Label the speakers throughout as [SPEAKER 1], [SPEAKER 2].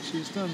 [SPEAKER 1] she's done.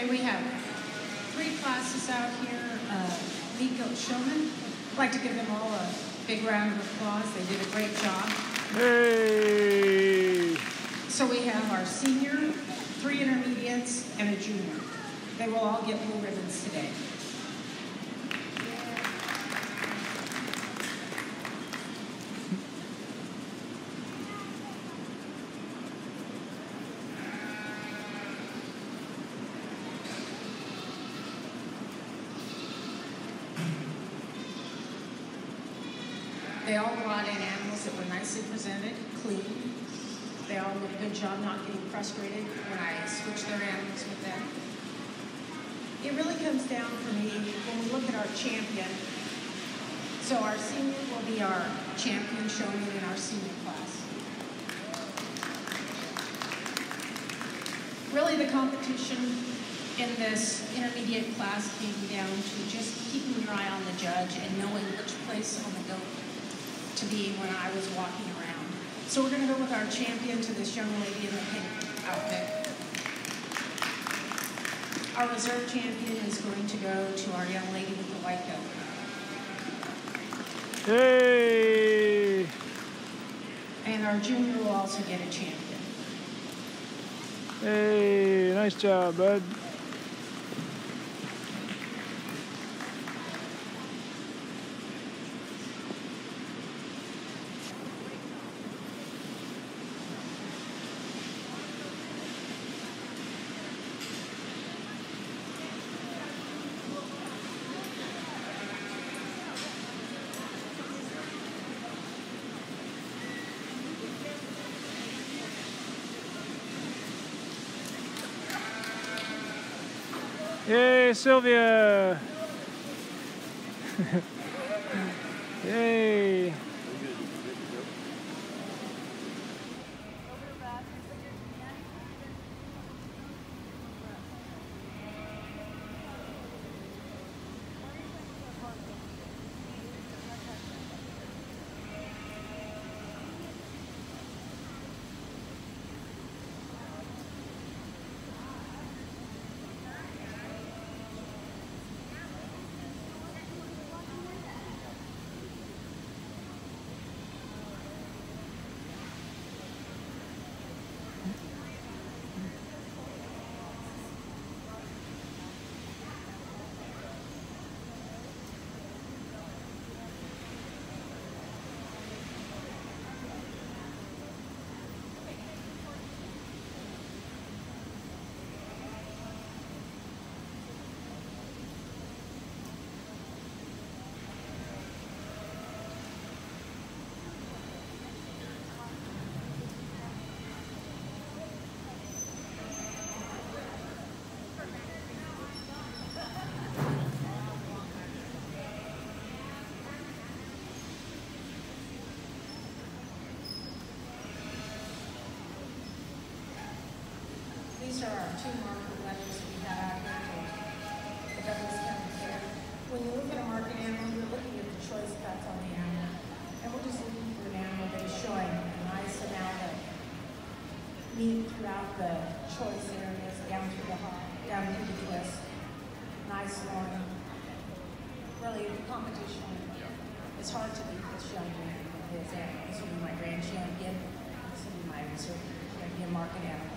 [SPEAKER 1] Okay, we have 3 classes out here. Kikos showmen. I'd like to give them all a big round of applause. They did a great job.
[SPEAKER 2] Hey!
[SPEAKER 1] So we have our senior, 3 intermediates, and a junior. They will all get blue ribbons today. They all brought in animals that were nicely presented, clean. They all did a good job not getting frustrated when I switched their animals with them. It really comes down for me when we look at our champion. So our senior will be our champion showman in our senior class. Really the competition in this intermediate class came down to just keeping your eye on the judge and knowing which place on the goat to be when I was walking around. So we're going to go with our champion to this young lady in the pink outfit. Our reserve champion is going to go to our young lady with the white goat.
[SPEAKER 2] Hey!
[SPEAKER 1] And our junior will also get a champion.
[SPEAKER 2] Hey, nice job, bud. Yay, Sylvia! Yay!
[SPEAKER 1] These are our 2 market letters we have out here to the Douglas County Fair. When you look at a market animal, you're looking at the choice cuts on the animal. And we're just looking for an animal that is showing a nice amount of meat throughout the choice areas, down through the hop, down through the twist. Nice loin. Really, the competition is hard to beat this young man. This will be my grand champion. This will be my reserve champion market animal.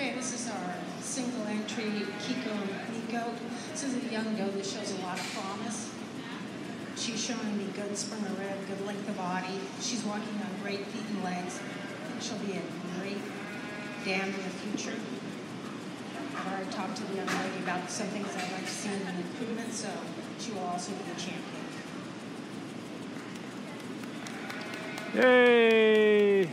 [SPEAKER 1] Okay, this is our single entry Kiko goat. This is a young goat that shows a lot of promise. She's showing me good spring of rib, good length of body. She's walking on great feet and legs. I think she'll be a great dam in the future. I've already talked to the young lady about some things I'd like to see in an improvement, so she will also be a champion.
[SPEAKER 2] Yay!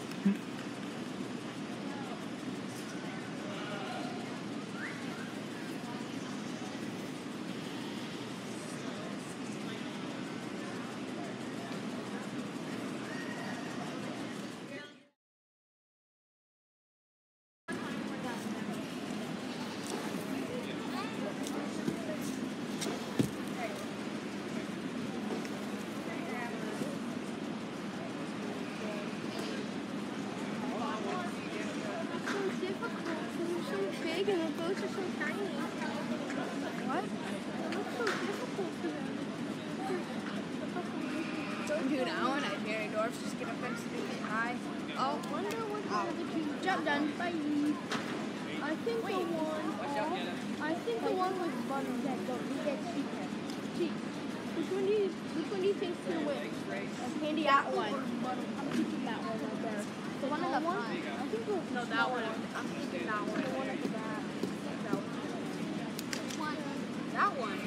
[SPEAKER 3] And the boats are so tiny. What? It looks so difficult for them. Dude, I want Nigerian Dwarfs just get up and speak high. Oh, wonder what the other two. Job done. Bye. I think the one with butter that don't get cheap. Which one do you think's gonna win? Candy that one. I'm keeping that one right there. The one in the front. I think no, that one. I'm keeping that one. The one at the back. That one.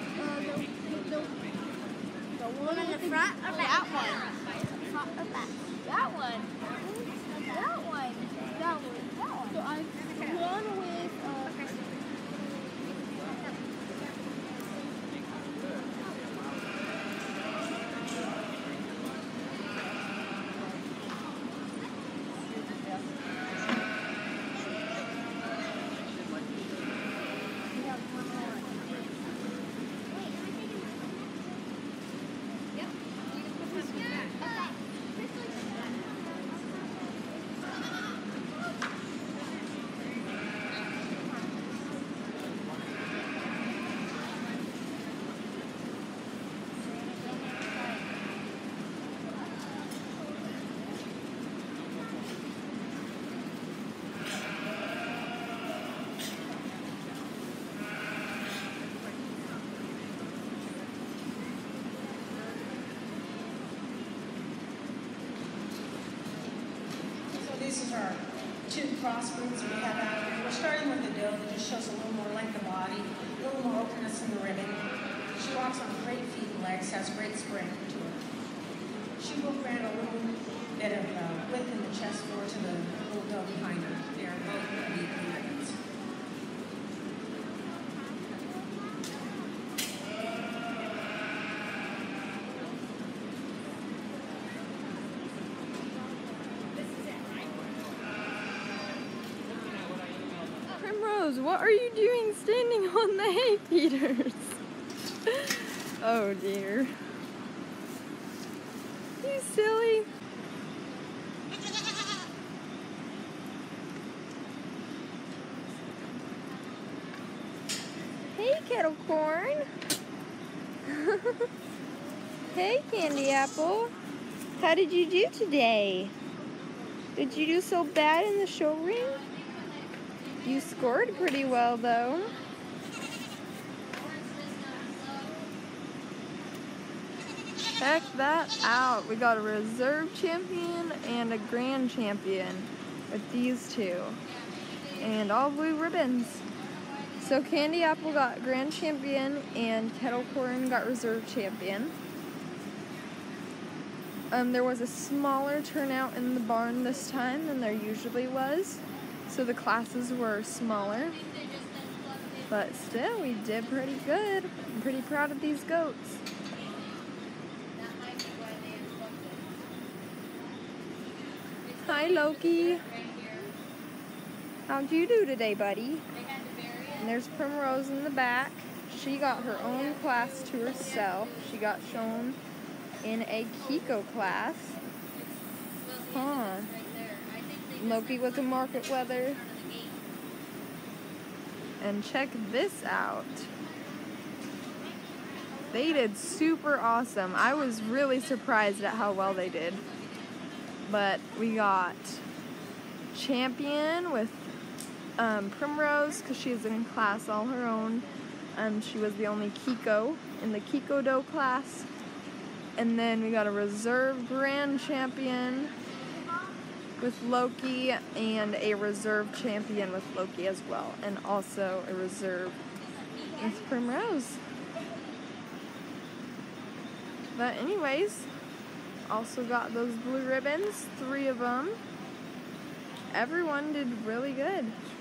[SPEAKER 3] The one in the front or that one? Front or back? That one. That one. That one. So I one with
[SPEAKER 1] This is our two crossbreeds we have out here. We're starting with the doe that just shows a little more length of body, a little more openness in the ribbon. She walks on great feet and legs, has great spring to her. She will grant a little bit of width in the chest floor to the little doe behind her. They are both going to be blue ribbons.
[SPEAKER 3] What are you doing standing on the hay feeders? Oh dear. You silly. Hey kettle corn. Hey candy apple. How did you do today? Did you do so bad in the show ring? You scored pretty well, though. Check that out. We got a reserve champion and a grand champion with these two. And all blue ribbons. So Candy Apple got grand champion and Kettle Corn got reserve champion. There was a smaller turnout in the barn this time than there usually was. So the classes were smaller, but still we did pretty good. I'm pretty proud of these goats. Hi Loki. How'd you do today, buddy? And there's Primrose in the back. She got her own class to herself. She got shown in a Kiko class. Huh. Loki was a market wether. And check this out. They did super awesome. I was really surprised at how well they did. But we got champion with Primrose, because she's in class all her own. She was the only Kiko in the Kiko doe class. And then we got a reserve grand champion with Loki and a reserve champion with Loki as well. And also a reserve with Primrose. But anyways, also got those blue ribbons, 3 of them. Everyone did really good.